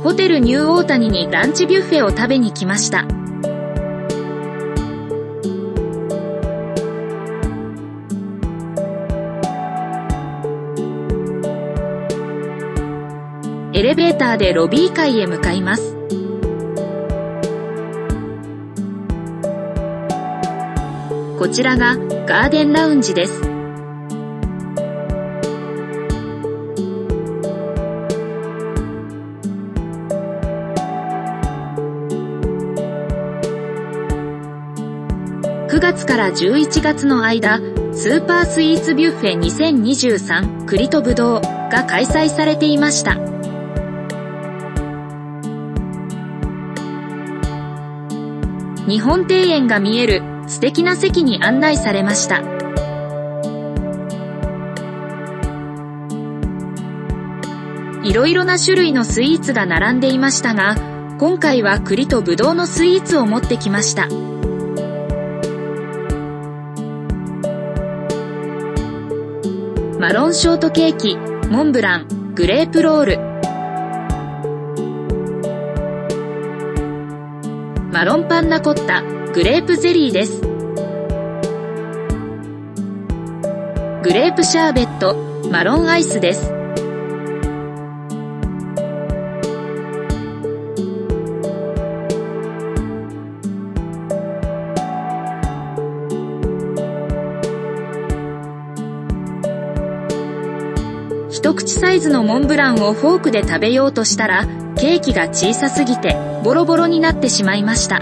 ホテルニューオータニにランチビュッフェを食べに来ました。エレベーターでロビー階へ向かいます。こちらがガーデンラウンジです。9月から11月の間、スーパースイーツビュッフェ2023栗とぶどうが開催されていました。日本庭園が見える素敵な席に案内されました。いろいろな種類のスイーツが並んでいましたが、今回は栗とぶどうのスイーツを持ってきました。マロンショートケーキ、モンブラン、グレープロール、マロンパンナコッタ、グレープゼリーです。グレープシャーベット、マロンアイスです。一口サイズのモンブランをフォークで食べようとしたら、ケーキが小さすぎてボロボロになってしまいました。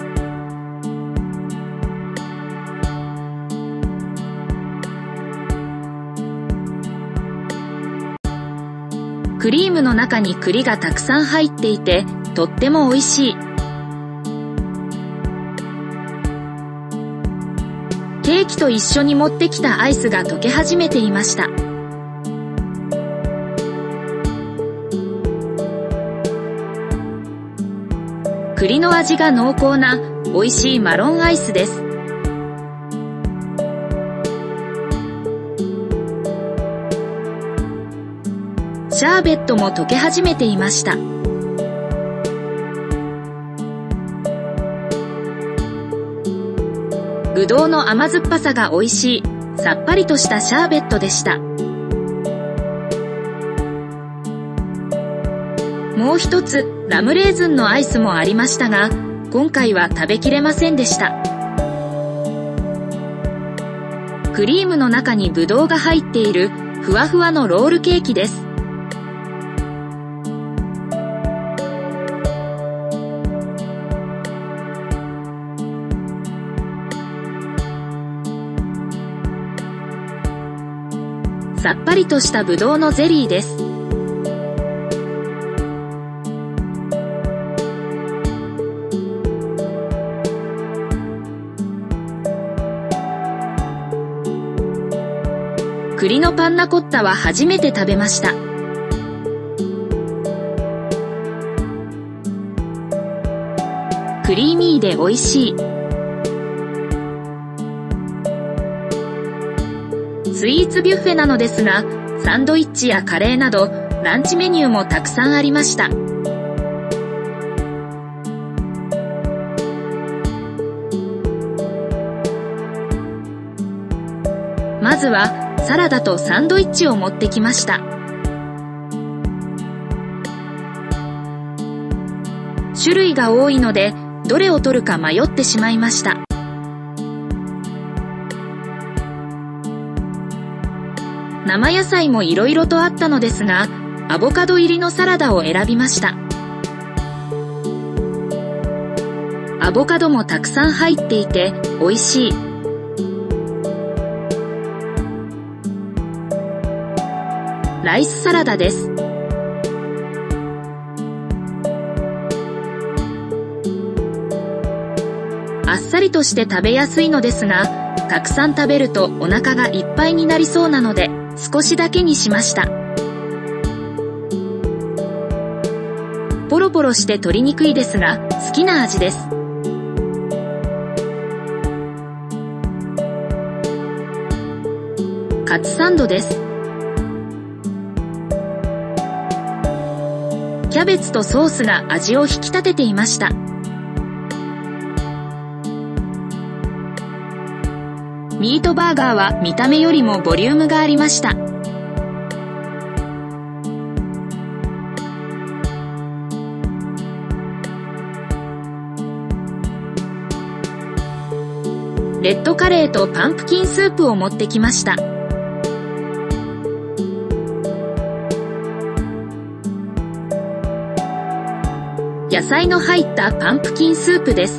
クリームの中に栗がたくさん入っていて、とっても美味しい。ケーキと一緒に持ってきたアイスが溶け始めていました。栗の味が濃厚な美味しいマロンアイスです。シャーベットも溶け始めていました。ぶどうの甘酸っぱさが美味しい、さっぱりとしたシャーベットでした。もう一つ、ラムレーズンのアイスもありましたが、今回は食べきれませんでした。クリームの中にぶどうが入っているふわふわのロールケーキです。さっぱりとしたぶどうのゼリーです。栗のパンナコッタは初めて食べました。クリーミーで美味しい。スイーツビュッフェなのですが、サンドイッチやカレーなどランチメニューもたくさんありました。まずはサラダとサンドイッチを持ってきました。種類が多いのでどれを取るか迷ってしまいました。生野菜もいろいろとあったのですが、アボカド入りのサラダを選びました。アボカドもたくさん入っていて美味しい。ライスサラダです。あっさりとして食べやすいのですが、たくさん食べるとお腹がいっぱいになりそうなので少しだけにしました。ポロポロして取りにくいですが好きな味です。カツサンドです。キャベツとソースが味を引き立てていました。ミートバーガーは見た目よりもボリュームがありました。レッドカレーとパンプキンスープを持ってきました。野菜の入ったパンプキンスープです。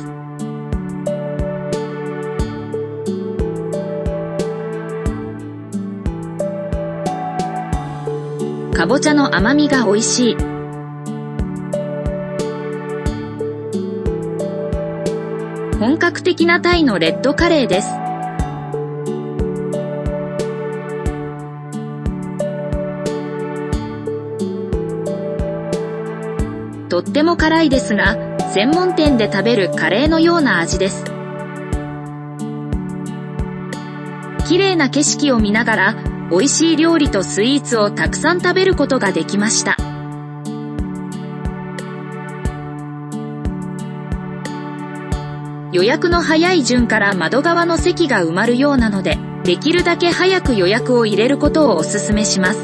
かぼちゃの甘みが美味しい。本格的なタイのレッドカレーです。とっても辛いですが、専門店で食べるカレーのような味です。綺麗な景色を見ながら、美味しい料理とスイーツをたくさん食べることができました。予約の早い順から窓側の席が埋まるようなので、できるだけ早く予約を入れることをお勧めします。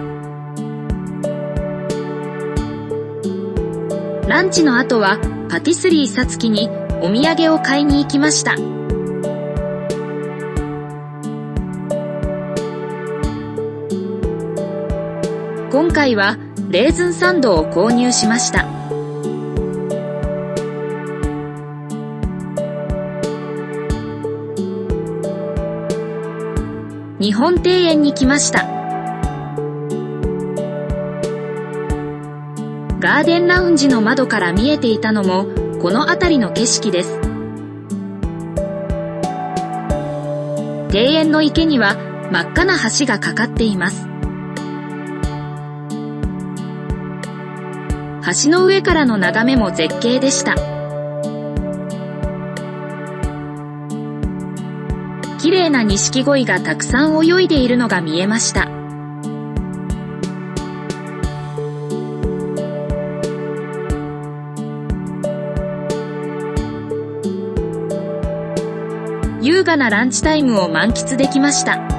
ランチの後はパティスリーさつきにお土産を買いに行きました。今回はレーズンサンドを購入しました。日本庭園に来ました。ガーデンラウンジの窓から見えていたのもこの辺りの景色です。庭園の池には真っ赤な橋がかかっています。橋の上からの眺めも絶景でした。綺麗な錦鯉がたくさん泳いでいるのが見えました。優雅なランチタイムを満喫できました。